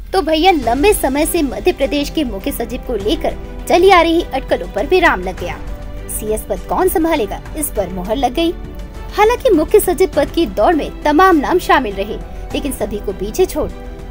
तो भैया लंबे समय से मध्य प्रदेश के मुख्य सचिव को लेकर चली आ रही अटकलों पर विराम लग गया। सीएस पद कौन संभालेगा, इस पर मुहर लग गई। हालांकि मुख्य सचिव पद की दौड़ में तमाम नाम शामिल रहे, लेकिन सभी को पीछे छोड़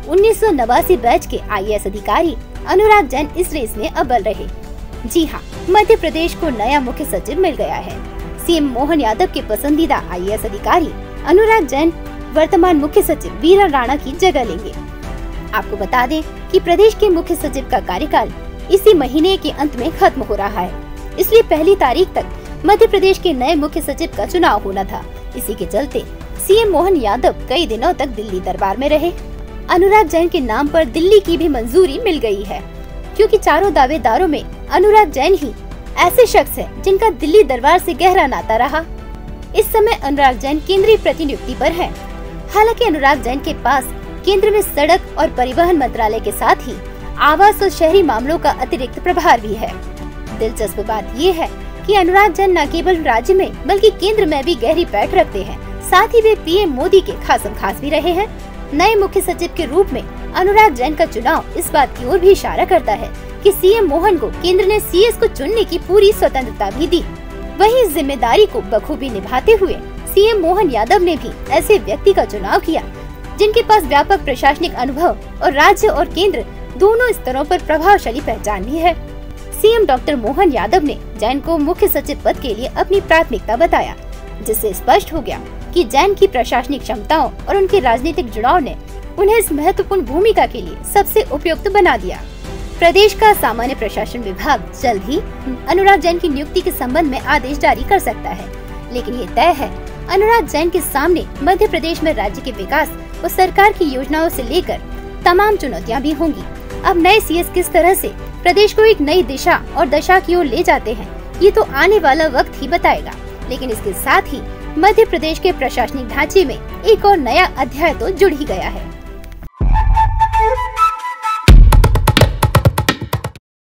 1989 बैच के आईएएस अधिकारी अनुराग जैन इस रेस में अव्वल रहे। जी हाँ, मध्य प्रदेश को नया मुख्य सचिव मिल गया है। सीएम मोहन यादव के पसंदीदा आईएएस अधिकारी अनुराग जैन वर्तमान मुख्य सचिव वीरा राणा की जगह लेंगे। आपको बता दें कि प्रदेश के मुख्य सचिव का कार्यकाल इसी महीने के अंत में खत्म हो रहा है, इसलिए 1 तारीख तक मध्य प्रदेश के नए मुख्य सचिव का चुनाव होना था। इसी के चलते सीएम मोहन यादव कई दिनों तक दिल्ली दरबार में रहे। अनुराग जैन के नाम पर दिल्ली की भी मंजूरी मिल गई है, क्योंकि चारों दावेदारों में अनुराग जैन ही ऐसे शख्स हैं जिनका दिल्ली दरबार से गहरा नाता रहा। इस समय अनुराग जैन केंद्रीय प्रतिनियुक्ति पर है। हालांकि अनुराग जैन के पास केंद्र में सड़क और परिवहन मंत्रालय के साथ ही आवास और शहरी मामलों का अतिरिक्त प्रभार भी है। दिलचस्प बात ये है कि अनुराग जैन न केवल राज्य में बल्कि केंद्र में भी गहरी पैठ रखते हैं। साथ ही वे पीएम मोदी के खासम खास भी रहे हैं। नए मुख्य सचिव के रूप में अनुराग जैन का चुनाव इस बात की ओर भी इशारा करता है कि सीएम मोहन को केंद्र ने सीएस को चुनने की पूरी स्वतंत्रता भी दी। वहीं इस जिम्मेदारी को बखूबी निभाते हुए सीएम मोहन यादव ने भी ऐसे व्यक्ति का चुनाव किया जिनके पास व्यापक प्रशासनिक अनुभव और राज्य और केंद्र दोनों स्तरों पर प्रभावशाली पहचान भी है। सीएम डॉक्टर मोहन यादव ने जैन को मुख्य सचिव पद के लिए अपनी प्राथमिकता बताया, जिससे स्पष्ट हो गया कि जैन की प्रशासनिक क्षमताओं और उनके राजनीतिक जुड़ाव ने उन्हें इस महत्वपूर्ण भूमिका के लिए सबसे उपयुक्त बना दिया। प्रदेश का सामान्य प्रशासन विभाग जल्द ही अनुराग जैन की नियुक्ति के संबंध में आदेश जारी कर सकता है, लेकिन ये तय है अनुराग जैन के सामने मध्य प्रदेश में राज्य के विकास और सरकार की योजनाओं से लेकर तमाम चुनौतियां भी होंगी। अब नए सीएस किस तरह से प्रदेश को एक नई दिशा और दशा की ओर ले जाते हैं, ये तो आने वाला वक्त ही बताएगा। लेकिन इसके साथ ही मध्य प्रदेश के प्रशासनिक ढांचे में एक और नया अध्याय तो जुड़ ही गया है।